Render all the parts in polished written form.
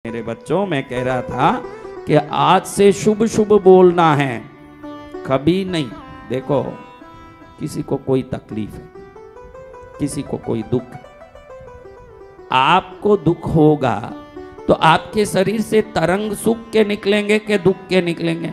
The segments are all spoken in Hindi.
मेरे बच्चों, मैं कह रहा था कि आज से शुभ शुभ बोलना है, कभी नहीं। देखो, किसी को कोई तकलीफ है, किसी को कोई दुख है, आपको दुख होगा तो आपके शरीर से तरंग सुख के निकलेंगे कि दुख के निकलेंगे?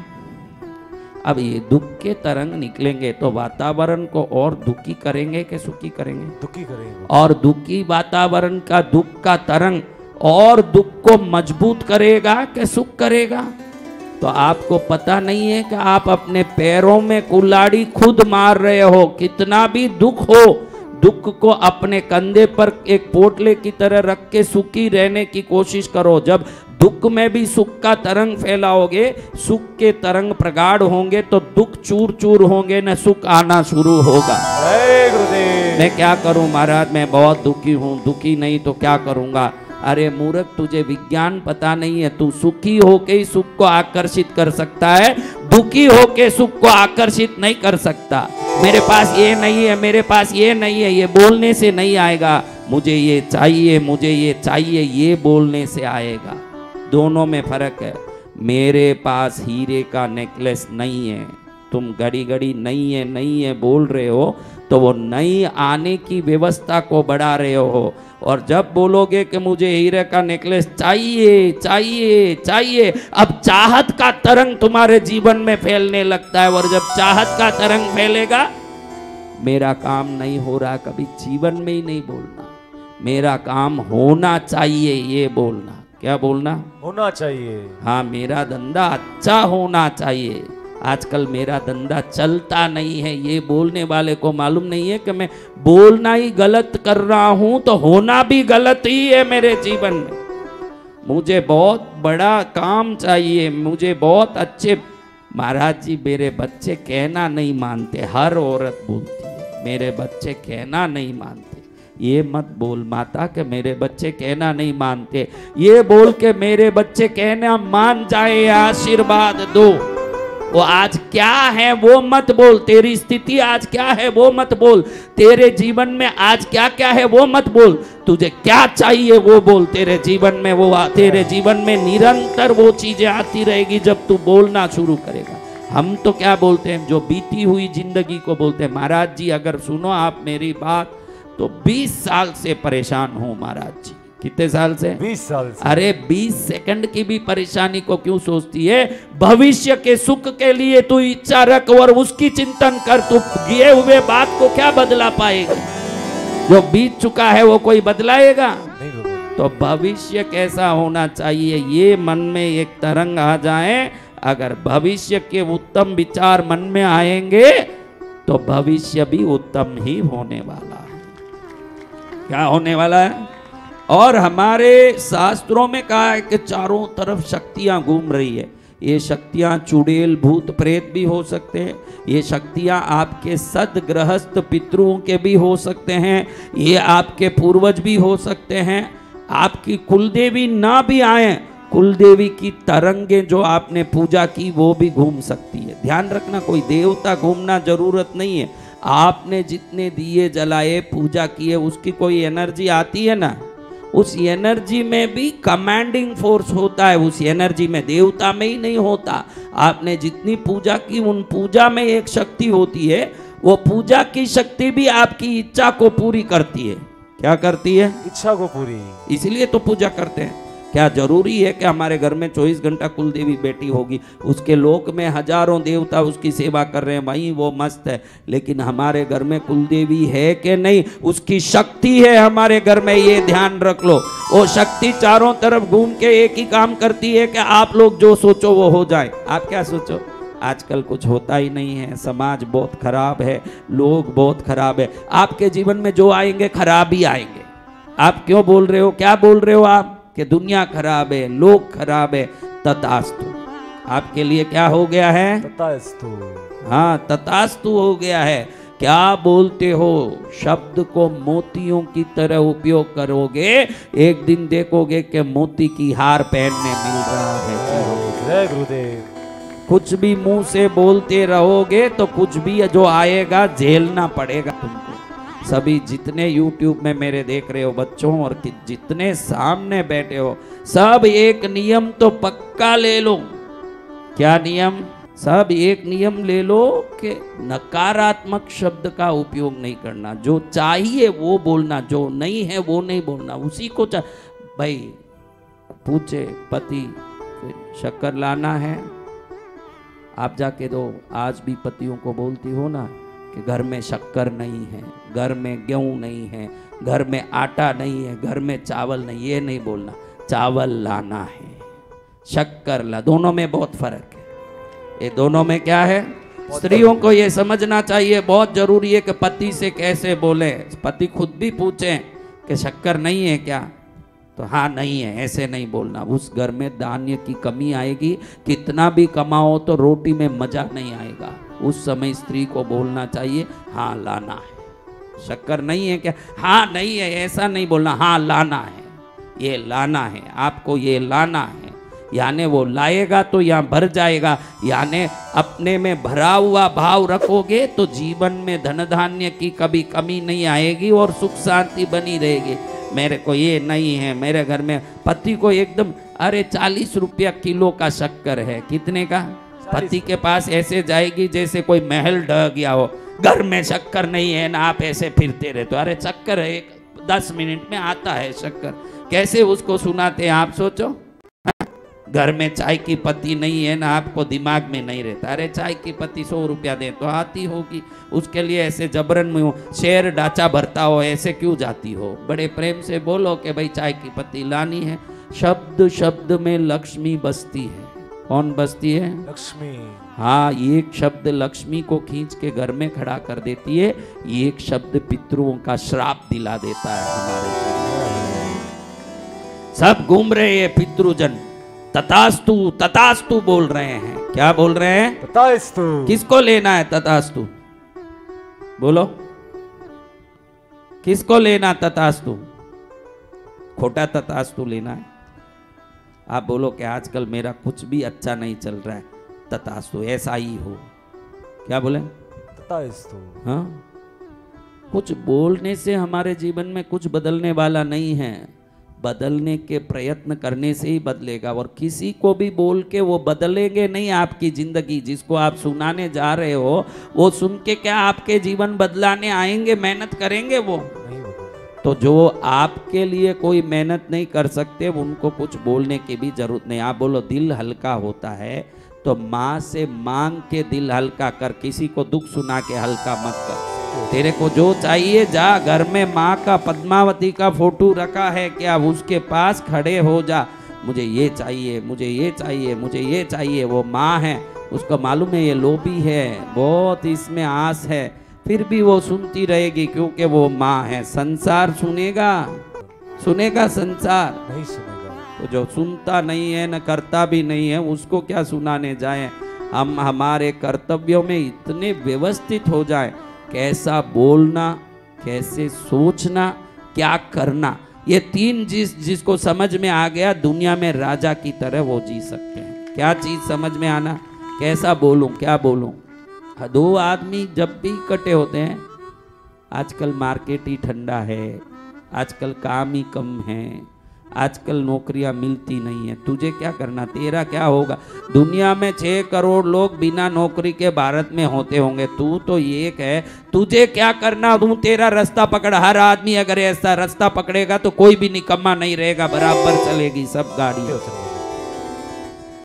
अब ये दुख के तरंग निकलेंगे तो वातावरण को और दुखी करेंगे कि सुखी करेंगे? दुखी करेंगे। और दुखी वातावरण का दुख का तरंग और दुख को मजबूत करेगा कि सुख करेगा? तो आपको पता नहीं है कि आप अपने पैरों में कुल्हाड़ी खुद मार रहे हो। कितना भी दुख हो, दुख को अपने कंधे पर एक पोटले की तरह रख के सुखी रहने की कोशिश करो। जब दुख में भी सुख का तरंग फैलाओगे, सुख के तरंग प्रगाढ़ होंगे तो दुख चूर चूर होंगे, न सुख आना शुरू होगा। मैं क्या करूं महाराज, मैं बहुत दुखी हूं। दुखी नहीं तो क्या करूंगा? अरे मूर्ख, तुझे विज्ञान पता नहीं है। तू सुखी होके ही सुख को आकर्षित कर सकता है, दुखी होके सुख को आकर्षित नहीं कर सकता। मेरे पास ये नहीं है, मेरे पास ये नहीं है, ये बोलने से नहीं आएगा। मुझे ये चाहिए, मुझे ये चाहिए, ये बोलने से आएगा। दोनों में फर्क है। मेरे पास हीरे का नेकलेस नहीं है, तुम घड़ी घड़ी नहीं है बोल रहे हो, तो वो नई आने की व्यवस्था को बढ़ा रहे हो। और जब बोलोगे कि मुझे हीरे का नेकलेस चाहिए चाहिए चाहिए, अब चाहत का तरंग तुम्हारे जीवन में फैलने लगता है। और जब चाहत का तरंग फैलेगा, मेरा काम नहीं हो रहा, कभी जीवन में ही नहीं बोलना। मेरा काम होना चाहिए, ये बोलना। क्या बोलना? होना चाहिए। हाँ, मेरा धंधा अच्छा होना चाहिए। आजकल मेरा धंधा चलता नहीं है, ये बोलने वाले को मालूम नहीं है कि मैं बोलना ही गलत कर रहा हूं तो होना भी गलत ही है मेरे जीवन में। मुझे बहुत बड़ा काम चाहिए, मुझे बहुत अच्छे। महाराज जी, मेरे बच्चे कहना नहीं मानते। हर औरत बोलती है मेरे बच्चे कहना नहीं मानते। ये मत बोल माता कि मेरे बच्चे कहना नहीं मानते। ये बोल के मेरे बच्चे कहना मान जाए, आशीर्वाद दो। वो आज क्या है वो मत बोल, तेरी स्थिति आज क्या है वो मत बोल, तेरे जीवन में आज क्या क्या है वो मत बोल, तुझे क्या चाहिए वो बोल। तेरे जीवन में वो तेरे जीवन में निरंतर वो चीजें आती रहेगी जब तू बोलना शुरू करेगा। हम तो क्या बोलते हैं, जो बीती हुई जिंदगी को बोलते हैं। महाराज जी, अगर सुनो आप मेरी बात, तो 20 साल से परेशान हूं महाराज जी। कितने साल से? 20 साल से। अरे 20 सेकंड की भी परेशानी को क्यों सोचती है? भविष्य के सुख के लिए तू इच्छा रख और उसकी चिंतन कर। तू किए हुए बात को क्या बदला पाएगा? जो बीत चुका है वो कोई बदलाएगा? तो भविष्य कैसा होना चाहिए, ये मन में एक तरंग आ जाए। अगर भविष्य के उत्तम विचार मन में आएंगे तो भविष्य भी उत्तम ही होने वाला है। क्या होने वाला है? और हमारे शास्त्रों में कहा है कि चारों तरफ शक्तियां घूम रही है। ये शक्तियां चुड़ैल भूत प्रेत भी हो सकते हैं, ये शक्तियां आपके सदगृहस्थ पितरों के भी हो सकते हैं, ये आपके पूर्वज भी हो सकते हैं। आपकी कुलदेवी ना भी आए, कुलदेवी की तरंगे जो आपने पूजा की वो भी घूम सकती है। ध्यान रखना, कोई देवता घूमना जरूरत नहीं है। आपने जितने दिए जलाए, पूजा किए, उसकी कोई एनर्जी आती है ना, उस एनर्जी में भी कमांडिंग फोर्स होता है। उस एनर्जी में, देवता में ही नहीं होता। आपने जितनी पूजा की, उन पूजा में एक शक्ति होती है। वो पूजा की शक्ति भी आपकी इच्छा को पूरी करती है। क्या करती है? इच्छा को पूरी। इसलिए तो पूजा करते हैं। क्या जरूरी है कि हमारे घर में 24 घंटा कुलदेवी बैठी होगी? उसके लोक में हजारों देवता उसकी सेवा कर रहे हैं, वहीं वो मस्त है। लेकिन हमारे घर में कुलदेवी है कि नहीं? उसकी शक्ति है हमारे घर में, ये ध्यान रख लो। वो शक्ति चारों तरफ घूम के एक ही काम करती है कि आप लोग जो सोचो वो हो जाए। आप क्या सोचो? आजकल कुछ होता ही नहीं है। समाज बहुत खराब है, लोग बहुत खराब है। आपके जीवन में जो आएंगे खराब ही आएंगे। आप क्यों बोल रहे हो? क्या बोल रहे हो आप? कि दुनिया खराब है, लोग खराब है। तथास्तु। आपके लिए क्या हो गया है? तथास्तु। हाँ, तथास्तु हो गया है। क्या बोलते हो? शब्द को मोतियों की तरह उपयोग करोगे, एक दिन देखोगे कि मोती की हार पहनने मिल रहा है। जय गुरुदेव। कुछ भी मुंह से बोलते रहोगे तो कुछ भी जो आएगा झेलना पड़ेगा तुमको। सभी जितने YouTube में मेरे देख रहे हो बच्चों और जितने सामने बैठे हो, सब एक नियम तो पक्का ले लो। क्या नियम? सब एक नियम ले लो कि नकारात्मक शब्द का उपयोग नहीं करना। जो चाहिए वो बोलना, जो नहीं है वो नहीं बोलना। उसी को भाई पूछे पति शक्कर लाना है, आप जाके दो। आज भी पतियों को बोलती हो ना कि घर में शक्कर नहीं है, घर में गेहूं नहीं है, घर में आटा नहीं है, घर में चावल नहीं, ये नहीं बोलना। चावल लाना है, शक्कर ला। दोनों में बहुत फर्क है। ये दोनों में क्या है? स्त्रियों को ये समझना चाहिए, बहुत जरूरी है कि पति से कैसे बोले। पति खुद भी पूछें कि शक्कर नहीं है क्या, तो हाँ नहीं है, ऐसे नहीं बोलना। उस घर में धान्य की कमी आएगी, कितना भी कमाओ तो रोटी में मजा नहीं आएगा। उस समय स्त्री को बोलना चाहिए हाँ लाना है। शक्कर नहीं है क्या? हाँ नहीं है, ऐसा नहीं बोलना। हाँ लाना है, ये लाना है, आपको ये लाना है। यानी वो लाएगा तो यहाँ भर जाएगा। यानी अपने में भरा हुआ भाव रखोगे तो जीवन में धन धान्य की कभी कमी नहीं आएगी और सुख शांति बनी रहेगी। मेरे को ये नहीं है, मेरे घर में पति को एकदम अरे 40 रुपया किलो का शक्कर है। कितने का? पति के पास ऐसे जाएगी जैसे कोई महल ढह गया हो। घर में शक्कर नहीं है ना, आप ऐसे फिरते रहे तो अरे शक्कर है, 10 मिनट में आता है शक्कर। कैसे उसको सुनाते हैं आप सोचो। घर में चाय की पत्ती नहीं है ना, आपको दिमाग में नहीं रहता। अरे चाय की पत्ती 100 रुपया दे तो आती होगी, उसके लिए ऐसे जबरन में शेर डाचा भरता हो, ऐसे क्यों जाती हो? बड़े प्रेम से बोलो कि भाई चाय की पत्ती लानी है। शब्द शब्द में लक्ष्मी बसती है। कौन बसती है? लक्ष्मी। हाँ, एक शब्द लक्ष्मी को खींच के घर में खड़ा कर देती है, एक शब्द पितरों का श्राप दिला देता है हमारे। सब घूम रहे हैं पितृजन, तथास्तु तथास्तु बोल रहे हैं। क्या बोल रहे हैं? तथास्तु। किसको लेना है तथास्तु? बोलो, किसको लेना तथास्तु? खोटा तथास्तु लेना है। आप बोलो कि आजकल मेरा कुछ भी अच्छा नहीं चल रहा है, तथास्तु, ऐसा ही हो। क्या बोले? तथास्तु। हाँ, कुछ बोलने से हमारे जीवन में कुछ बदलने वाला नहीं है। बदलने के प्रयत्न करने से ही बदलेगा। और किसी को भी बोल के वो बदलेंगे नहीं आपकी जिंदगी। जिसको आप सुनाने जा रहे हो वो सुन के क्या आपके जीवन बदलाने आएंगे? मेहनत करेंगे वो? तो जो आपके लिए कोई मेहनत नहीं कर सकते उनको कुछ बोलने की भी जरूरत नहीं। आप बोलो दिल हल्का होता है तो माँ से मांग के दिल हल्का कर, किसी को दुख सुना के हल्का मत कर। तेरे को जो चाहिए जा, घर में माँ का पद्मावती का फोटो रखा है क्या, उसके पास खड़े हो जा। मुझे ये चाहिए, मुझे ये चाहिए, मुझे ये चाहिए। वो माँ है, उसको मालूम है ये लोभी है, बहुत इसमें आस है, फिर भी वो सुनती रहेगी क्योंकि वो माँ है। संसार सुनेगा? सुनेगा संसार? नहीं सुनेगा। तो जो सुनता नहीं है न करता भी नहीं है उसको क्या सुनाने जाए। हम हमारे कर्तव्यों में इतने व्यवस्थित हो जाए, कैसा बोलना, कैसे सोचना, क्या करना, ये 3 जिसको समझ में आ गया दुनिया में राजा की तरह वो जी सकते हैं। क्या चीज समझ में आना? कैसा बोलूं, क्या बोलूं। 2 आदमी जब भी इकट्ठे होते हैं, आजकल मार्केट ही ठंडा है, आजकल काम ही कम है, आजकल नौकरियां मिलती नहीं है। तुझे क्या करना? तेरा क्या होगा? दुनिया में 6 करोड़ लोग बिना नौकरी के भारत में होते होंगे, तू तो एक है। तुझे क्या करना? तू तेरा रास्ता पकड़। हर आदमी अगर ऐसा रास्ता पकड़ेगा तो कोई भी निकम्मा नहीं रहेगा, बराबर चलेगी सब गाड़ियां।